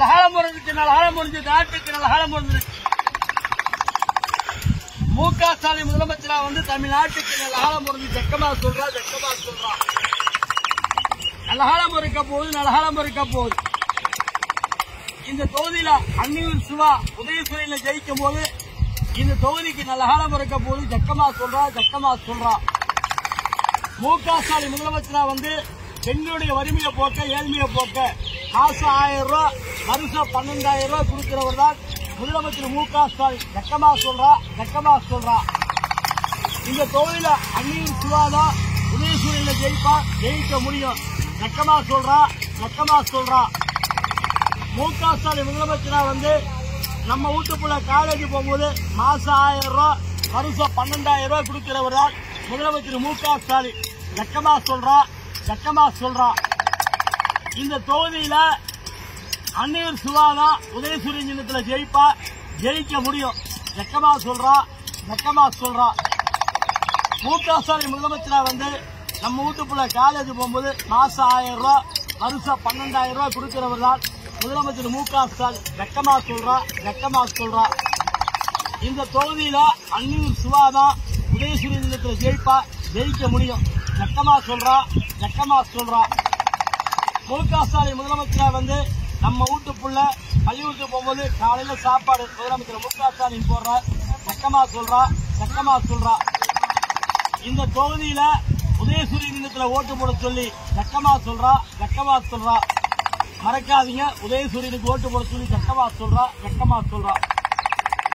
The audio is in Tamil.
நல்லகாலம் முடிஞ்சிச்சு, நல்லகாலம் முடிஞ்சு நாட்டுக்கு நல்லகாலம் முடிஞ்சிருக்கு. மு.க. ஸ்டாலின் முதலமைச்சரா வந்து தமிழ்நாட்டுக்கு நல்லகாலம் முடிஞ்சு ஜக்கமா சொல்றா. நல்லகாலம் இருக்க போகுது, நல்லகாலம் இருக்க போகுது. இந்த தொகுதியில அன்னியூர் சிவா உதயசூரியன்ல ஜெயிக்கும் போது இந்த தொகுதிக்கு நல்லகாலம் இருக்க போது ஜக்கமா சொல்றா. மு.க. ஸ்டாலின் முதலமைச்சரா வந்து பெண்களுடைய வறுமையை போக்க, ஏழ்மையை போக்க மாசம் 1000 ரூபாய், வருஷம் 12,000 ரூபாய் கொடுக்கிறவர் தான் முதலமைச்சர் மு.க. ஸ்டாலின். ஜக்கமா சொல்றா. இந்த தொகுதியில அன்னியூர் சிவா தான் உதயசூரியன்ல ஜெயிக்க முடியும். ஜக்கமா சொல்றா. மு.க. ஸ்டாலின் முதலமைச்சரா வந்து நம்ம வீட்டுக்குள்ள காலேஜ் போகும்போது மாசம் 1000 ரூபாய், வருஷம் 12,000 ரூபாய் கொடுக்கிறவர் தான் முதலமைச்சர் மு.க. ஸ்டாலின். ஜக்கமா சொல்றா. இந்த தொகுதியில அன்னியூர் சிவா தான் உதயசூரியன் சின்னத்துல ஜெயிக்க முடியும். ஜக்கமா சொல்றா. மு.க. ஸ்டாலின் முதலமைச்சரா வந்து நம்ம வீட்டுக்குள்ள காலேஜ் போகும்போது மாசம் 1000 ரூபாய், வருஷம் 12,000 ரூபாய் கொடுக்கிறவர் தான் முதலமைச்சர் மு.க. ஸ்டாலின். ஜக்கமா சொல்றா. இந்த தொகுதியில அன்னியூர் சிவா தான் உதயசூரியன் சின்னத்துல ஜெயிக்க முடியும். ஜக்கமா சொல்றா. மு.க. ஸ்டாலின் முதலமைச்சரா வந்து நம்ம வீட்டுக்குள்ள பள்ளிக்கூடத்துக்கு போகும்போது காலையில சாப்பாடு முதலமைச்சர் மு.க. ஸ்டாலின் போடுற. ஜக்கமா சொல்றா. இந்த தொகுதியில உதயசூரியன் சின்னத்துல ஓட்டு போட சொல்லி ஜக்கமா சொல்றா. மறக்காதீங்க, உதயசூரியனுக்கு ஓட்டு போட சொல்லி ஜக்கமா சொல்றா.